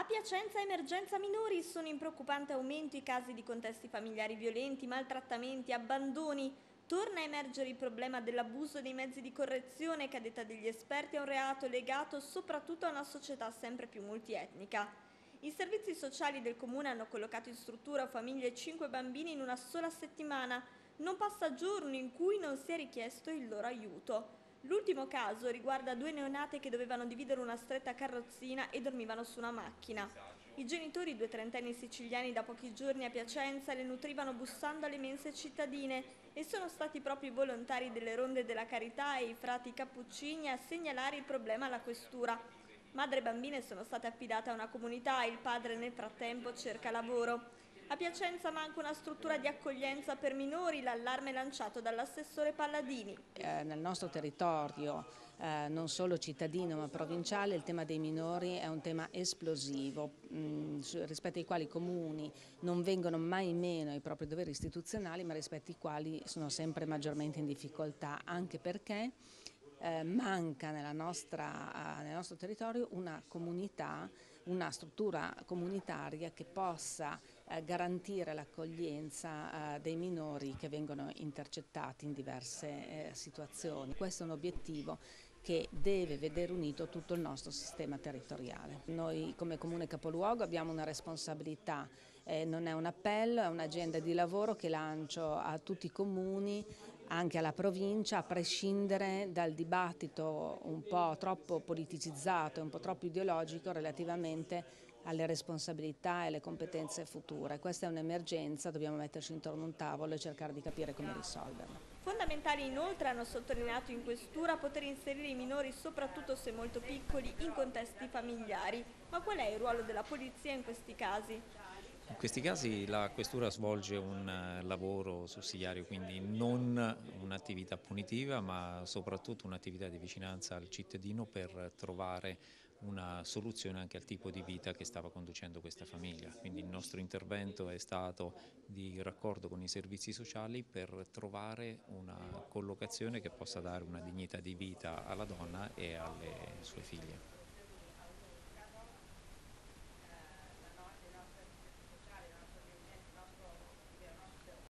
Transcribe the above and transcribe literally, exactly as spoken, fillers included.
A Piacenza emergenza minori, sono in preoccupante aumento i casi di contesti familiari violenti, maltrattamenti, abbandoni. Torna a emergere il problema dell'abuso dei mezzi di correzione che a detta degli esperti è un reato legato soprattutto a una società sempre più multietnica. I servizi sociali del comune hanno collocato in struttura famiglie e cinque bambini in una sola settimana. Non passa giorno in cui non sia richiesto il loro aiuto. L'ultimo caso riguarda due neonate che dovevano dividere una stretta carrozzina e dormivano su una macchina. I genitori, due trentenni siciliani da pochi giorni a Piacenza, le nutrivano bussando alle mense cittadine e sono stati proprio i volontari delle Ronde della Carità e i frati cappuccini a segnalare il problema alla questura. Madre e bambine sono state affidate a una comunità e il padre nel frattempo cerca lavoro. A Piacenza manca una struttura di accoglienza per minori, l'allarme lanciato dall'assessore Palladini. Eh, nel nostro territorio, eh, non solo cittadino ma provinciale, il tema dei minori è un tema esplosivo, mh, rispetto ai quali i comuni non vengono mai meno ai propri doveri istituzionali, ma rispetto ai quali sono sempre maggiormente in difficoltà, anche perché Eh, manca nella nostra, nel nostro territorio una comunità, una struttura comunitaria che possa eh, garantire l'accoglienza eh, dei minori che vengono intercettati in diverse eh, situazioni. Questo è un obiettivo che deve vedere unito tutto il nostro sistema territoriale. Noi come Comune Capoluogo abbiamo una responsabilità, eh, non è un appello, è un'agenda di lavoro che lancio a tutti i comuni, anche alla provincia, a prescindere dal dibattito un po' troppo politicizzato e un po' troppo ideologico relativamente alle responsabilità e alle competenze future. Questa è un'emergenza, dobbiamo metterci intorno a un tavolo e cercare di capire come risolverla. Fondamentali inoltre, hanno sottolineato in questura, poter inserire i minori, soprattutto se molto piccoli, in contesti familiari. Ma qual è il ruolo della polizia in questi casi? In questi casi la questura svolge un eh, lavoro sussidiario, quindi non un'attività punitiva ma soprattutto un'attività di vicinanza al cittadino per trovare una soluzione anche al tipo di vita che stava conducendo questa famiglia. Quindi il nostro intervento è stato di raccordo con i servizi sociali per trovare una collocazione che possa dare una dignità di vita alla donna e alle sue figlie.